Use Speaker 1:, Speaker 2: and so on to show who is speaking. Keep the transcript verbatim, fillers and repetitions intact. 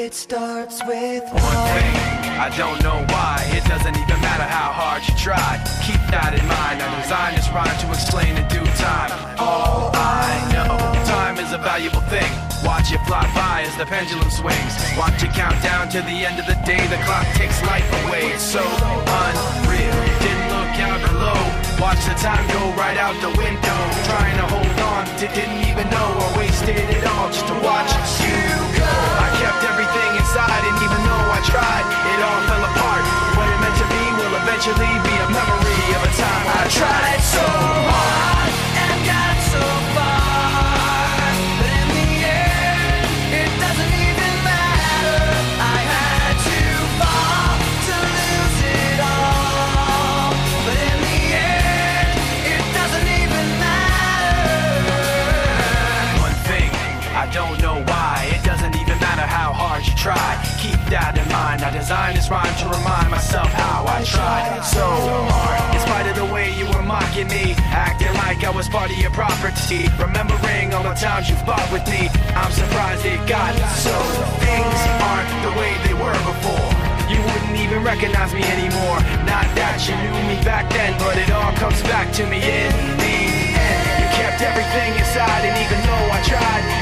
Speaker 1: It starts with
Speaker 2: one thing, I don't know why. It doesn't even matter how hard you try. Keep that in mind. I designed this rhyme to explain in due time. All I know, time is a valuable thing. Watch it fly by as the pendulum swings. Watch it count down to the end of the day. The clock takes life away. It's so unreal. Didn't look out below. Watch the time go right out the window. Trying to hold on to didn't even know I wasted it all just to watch you go. I kept everything inside, and even though I tried, it all fell apart. What it meant to be will eventually be a memory of a time I tried so hard and got so far, but in the end, it doesn't even matter. I had to fall to lose it all, but in the end, it doesn't even matter. One thing, I don't know why. It doesn't even matter how hard you try. Keep that in mind. I designed this rhyme to remind myself how I tried so hard. In spite of the way you were mocking me, acting like I was part of your property, remembering all the times you fought with me, I'm surprised it got so. Things aren't the way they were before. You wouldn't even recognize me anymore. Not that you knew me back then, but it all comes back to me in the end. You kept everything inside, and even though I tried,